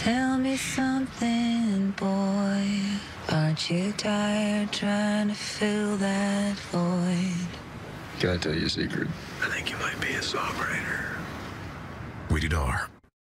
Tell me something, boy. Aren't you tired trying to fill that void? Can I tell you a secret? I think you might be a songwriter. Rated R.